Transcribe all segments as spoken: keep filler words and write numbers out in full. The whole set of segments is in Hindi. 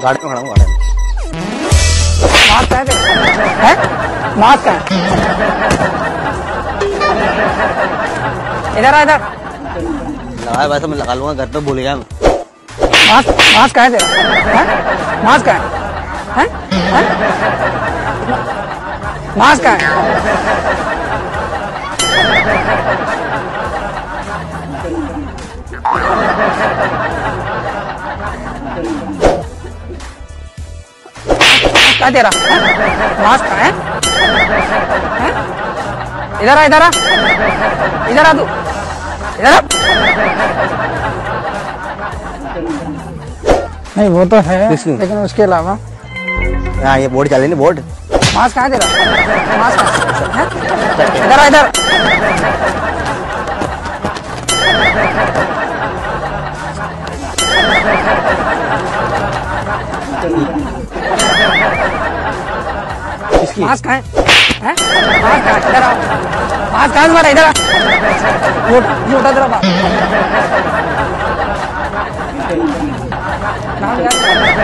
गार्डन में खड़ा हूँ, गार्डन में। मास्क है हैं? मास्क है इधर आ इधर लगाया वैसे मैं लगा लूंगा, घर पे भूल गया मैं। मास्क मास्क है तेरा हैं? मास्क है हैं? हैं? मास्क है क्या तेरा मास्क है हैं? इधर आ इधर आ इधर आ तू इधर आ। नहीं वो तो है लेकिन उसके अलावा हाँ ये बोर्ड चल रही बोर्ड। मास्क कहाँ तेरा मास्क है इधर आ इधर मास्क है हैं? मास्क है इधर आओ मास्क कहाँ तुम्हारा इधर आ ये ये उठा तेरा बाप नाम याद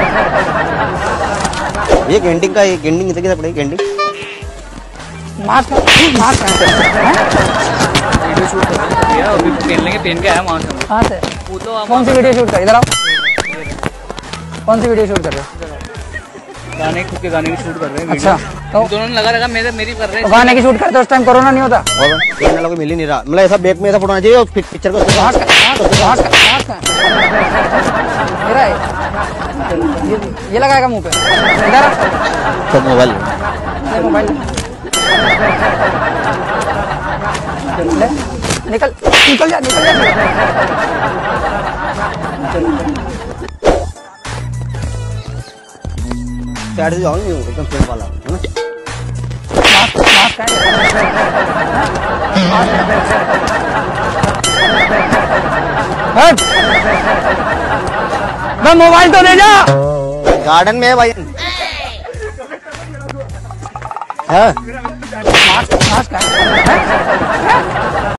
ये कैंटीन का, ये कैंटीन कितने पड़ेगी कैंटीन? मास्क मास्क है वीडियो शूट कर रहे हैं अभी पहन लेंगे, पहन के आया वहाँ से। कहाँ से? वो तो कौन सी वीडियो शूट कर इधर आओ कौन सी वीडियो शूट कर रहे हो? गाने खुद के गाने की शूट कर रहे हैं। अच्छा तो दोनों ने लगा लगा मेरे मेरी कर रहे हैं। गाने की शूट करते उस टाइम कोरोना नहीं होता? और लोग मिल ही नहीं रहा, मतलब ऐसा बैग में ऐसा फोटो आना चाहिए और पिक्चर को मास्क मास्क मास्क मास्क मेरा है ये ये लगाएगा मुंह पे इधर आ सब मोबाइल ले मोबाइल ले निकल निकल जा निकल जा साइड से जाऊंगी एकदम फ्रेंड वाला है ना। मास्क मास्क है मैं मोबाइल तो ले जा गार्डन में है भाई। हाँ मास्क मास्क है